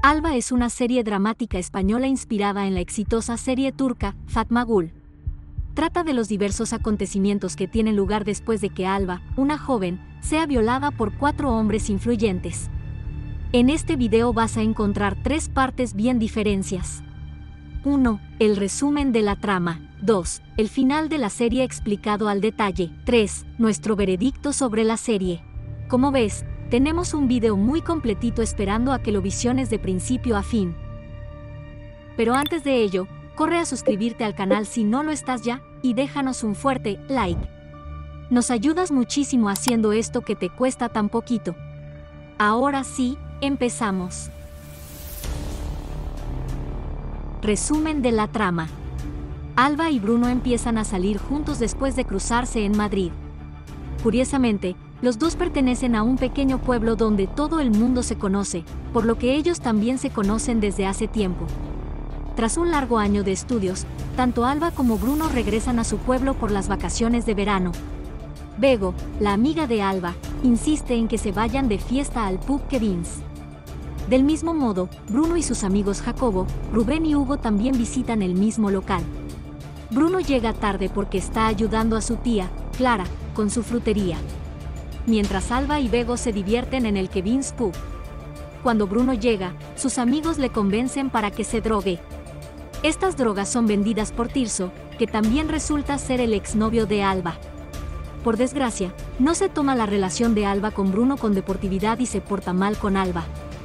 Alba es una serie dramática española inspirada en la exitosa serie turca Fatma Gül. Trata de los diversos acontecimientos que tienen lugar después de que Alba, una joven, sea violada por 4 hombres influyentes. En este video vas a encontrar 3 partes bien diferencias. 1. El resumen de la trama. 2. El final de la serie explicado al detalle. 3. Nuestro veredicto sobre la serie. Como ves, tenemos un video muy completito esperando a que lo visiones de principio a fin. Pero antes de ello, corre a suscribirte al canal si no lo estás ya, y déjanos un fuerte like. Nos ayudas muchísimo haciendo esto que te cuesta tan poquito. Ahora sí, empezamos. Resumen de la trama. Alba y Bruno empiezan a salir juntos después de cruzarse en Madrid. Curiosamente, los dos pertenecen a un pequeño pueblo donde todo el mundo se conoce, por lo que ellos también se conocen desde hace tiempo. Tras un largo año de estudios, tanto Alba como Bruno regresan a su pueblo por las vacaciones de verano. Bego, la amiga de Alba, insiste en que se vayan de fiesta al pub Kevin's. Del mismo modo, Bruno y sus amigos Jacobo, Rubén y Hugo también visitan el mismo local. Bruno llega tarde porque está ayudando a su tía, Clara, con su frutería. Mientras Alba y Bego se divierten en el Kevin's Pub. Cuando Bruno llega, sus amigos le convencen para que se drogue. Estas drogas son vendidas por Tirso, que también resulta ser el exnovio de Alba. Por desgracia, no se toma la relación de Alba con Bruno con deportividad y se porta mal con Alba.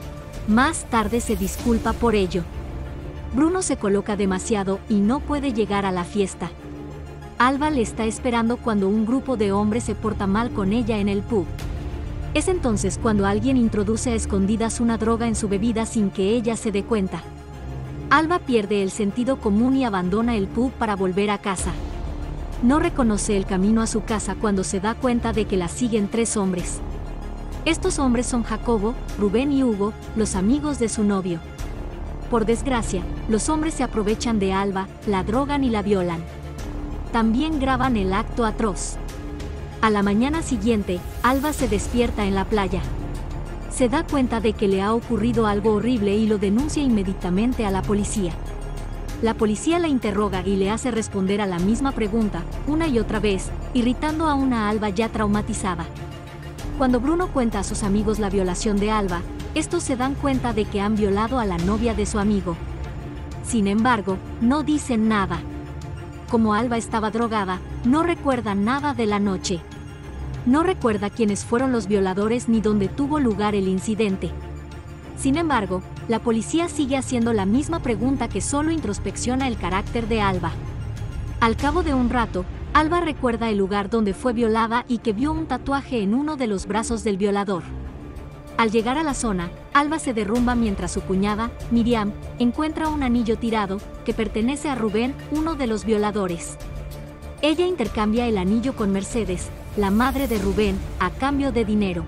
Más tarde se disculpa por ello. Bruno se coloca demasiado y no puede llegar a la fiesta. Alba le está esperando cuando un grupo de hombres se porta mal con ella en el pub. Es entonces cuando alguien introduce a escondidas una droga en su bebida sin que ella se dé cuenta. Alba pierde el sentido común y abandona el pub para volver a casa. No reconoce el camino a su casa cuando se da cuenta de que la siguen 3 hombres. Estos hombres son Jacobo, Rubén y Hugo, los amigos de su novio. Por desgracia, los hombres se aprovechan de Alba, la drogan y la violan. También graban el acto atroz. A la mañana siguiente, Alba se despierta en la playa. Se da cuenta de que le ha ocurrido algo horrible y lo denuncia inmediatamente a la policía. La policía la interroga y le hace responder a la misma pregunta, una y otra vez, irritando a una Alba ya traumatizada. Cuando Bruno cuenta a sus amigos la violación de Alba, estos se dan cuenta de que han violado a la novia de su amigo. Sin embargo, no dicen nada. Como Alba estaba drogada, no recuerda nada de la noche. No recuerda quiénes fueron los violadores ni dónde tuvo lugar el incidente. Sin embargo, la policía sigue haciendo la misma pregunta que solo introspecciona el carácter de Alba. Al cabo de un rato, Alba recuerda el lugar donde fue violada y que vio un tatuaje en uno de los brazos del violador. Al llegar a la zona, Alba se derrumba mientras su cuñada, Miriam, encuentra un anillo tirado, que pertenece a Rubén, uno de los violadores. Ella intercambia el anillo con Mercedes, la madre de Rubén, a cambio de dinero.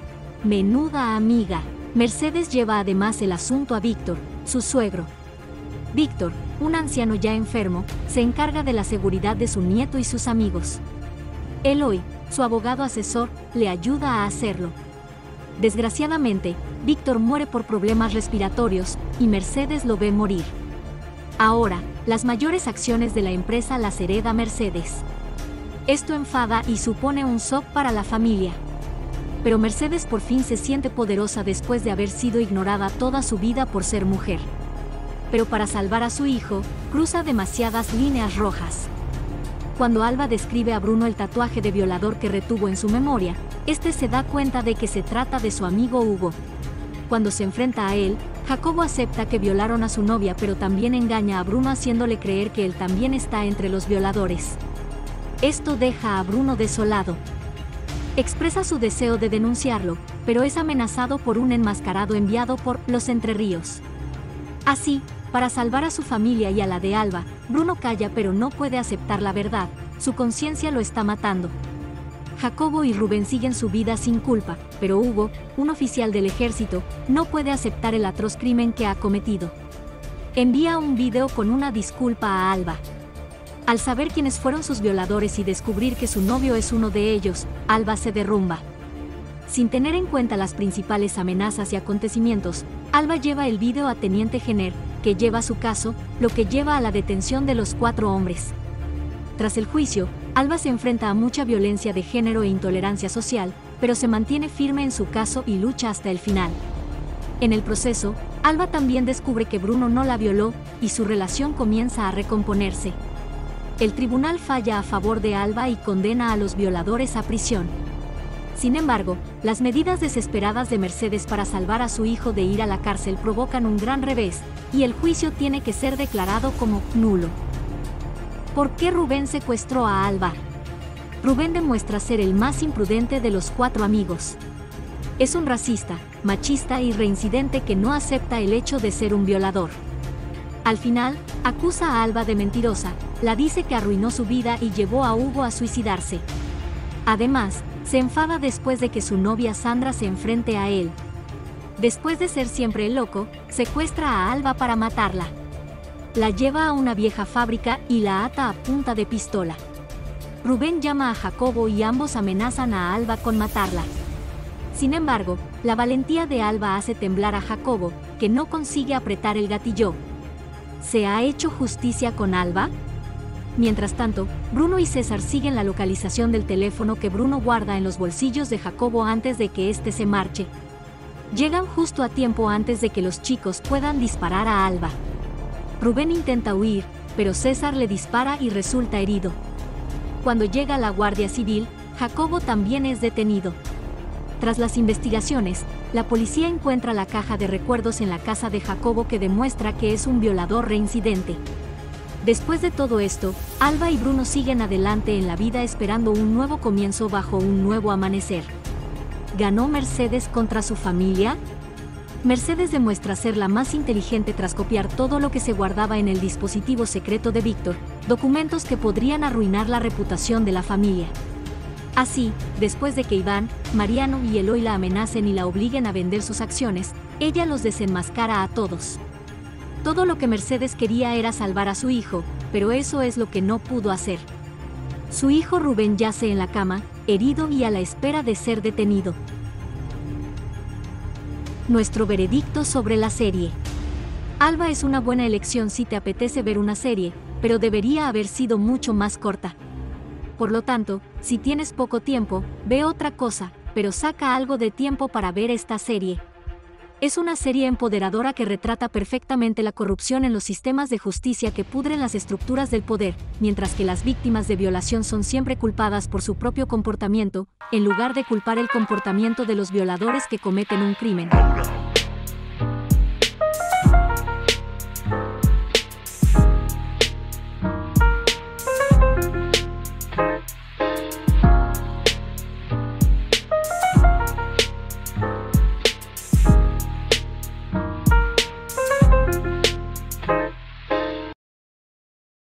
Menuda amiga. Mercedes lleva además el asunto a Víctor, su suegro. Víctor, un anciano ya enfermo, se encarga de la seguridad de su nieto y sus amigos. Eloy, su abogado asesor, le ayuda a hacerlo. Desgraciadamente, Víctor muere por problemas respiratorios, y Mercedes lo ve morir. Ahora, las mayores acciones de la empresa las hereda Mercedes. Esto enfada y supone un shock para la familia. Pero Mercedes por fin se siente poderosa después de haber sido ignorada toda su vida por ser mujer. Pero para salvar a su hijo, cruza demasiadas líneas rojas. Cuando Alba describe a Bruno el tatuaje de violador que retuvo en su memoria, este se da cuenta de que se trata de su amigo Hugo. Cuando se enfrenta a él, Jacobo acepta que violaron a su novia pero también engaña a Bruno haciéndole creer que él también está entre los violadores. Esto deja a Bruno desolado. Expresa su deseo de denunciarlo, pero es amenazado por un enmascarado enviado por los Entre Ríos. Así, para salvar a su familia y a la de Alba, Bruno calla pero no puede aceptar la verdad, su conciencia lo está matando. Jacobo y Rubén siguen su vida sin culpa, pero Hugo, un oficial del ejército, no puede aceptar el atroz crimen que ha cometido. Envía un video con una disculpa a Alba. Al saber quiénes fueron sus violadores y descubrir que su novio es uno de ellos, Alba se derrumba. Sin tener en cuenta las principales amenazas y acontecimientos, Alba lleva el video a Teniente Jenner, que lleva su caso, lo que lleva a la detención de los 4 hombres. Tras el juicio, Alba se enfrenta a mucha violencia de género e intolerancia social, pero se mantiene firme en su caso y lucha hasta el final. En el proceso, Alba también descubre que Bruno no la violó, y su relación comienza a recomponerse. El tribunal falla a favor de Alba y condena a los violadores a prisión. Sin embargo, las medidas desesperadas de Mercedes para salvar a su hijo de ir a la cárcel provocan un gran revés, y el juicio tiene que ser declarado como nulo. ¿Por qué Rubén secuestró a Alba? Rubén demuestra ser el más imprudente de los 4 amigos. Es un racista, machista y reincidente que no acepta el hecho de ser un violador. Al final, acusa a Alba de mentirosa, la dice que arruinó su vida y llevó a Hugo a suicidarse. Además, se enfada después de que su novia Sandra se enfrente a él. Después de ser siempre el loco, secuestra a Alba para matarla. La lleva a una vieja fábrica y la ata a punta de pistola. Rubén llama a Jacobo y ambos amenazan a Alba con matarla. Sin embargo, la valentía de Alba hace temblar a Jacobo, que no consigue apretar el gatillo. ¿Se ha hecho justicia con Alba? Mientras tanto, Bruno y César siguen la localización del teléfono que Bruno guarda en los bolsillos de Jacobo antes de que éste se marche. Llegan justo a tiempo antes de que los chicos puedan disparar a Alba. Rubén intenta huir, pero César le dispara y resulta herido. Cuando llega la Guardia Civil, Jacobo también es detenido. Tras las investigaciones, la policía encuentra la caja de recuerdos en la casa de Jacobo que demuestra que es un violador reincidente. Después de todo esto, Alba y Bruno siguen adelante en la vida esperando un nuevo comienzo bajo un nuevo amanecer. ¿Ganó Mercedes contra su familia? Mercedes demuestra ser la más inteligente tras copiar todo lo que se guardaba en el dispositivo secreto de Víctor, documentos que podrían arruinar la reputación de la familia. Así, después de que Iván, Mariano y Eloy la amenacen y la obliguen a vender sus acciones, ella los desenmascara a todos. Todo lo que Mercedes quería era salvar a su hijo, pero eso es lo que no pudo hacer. Su hijo Rubén yace en la cama, herido y a la espera de ser detenido. Nuestro veredicto sobre la serie. Alba es una buena elección si te apetece ver una serie, pero debería haber sido mucho más corta. Por lo tanto, si tienes poco tiempo, ve otra cosa, pero saca algo de tiempo para ver esta serie. Es una serie empoderadora que retrata perfectamente la corrupción en los sistemas de justicia que pudren las estructuras del poder, mientras que las víctimas de violación son siempre culpadas por su propio comportamiento, en lugar de culpar el comportamiento de los violadores que cometen un crimen.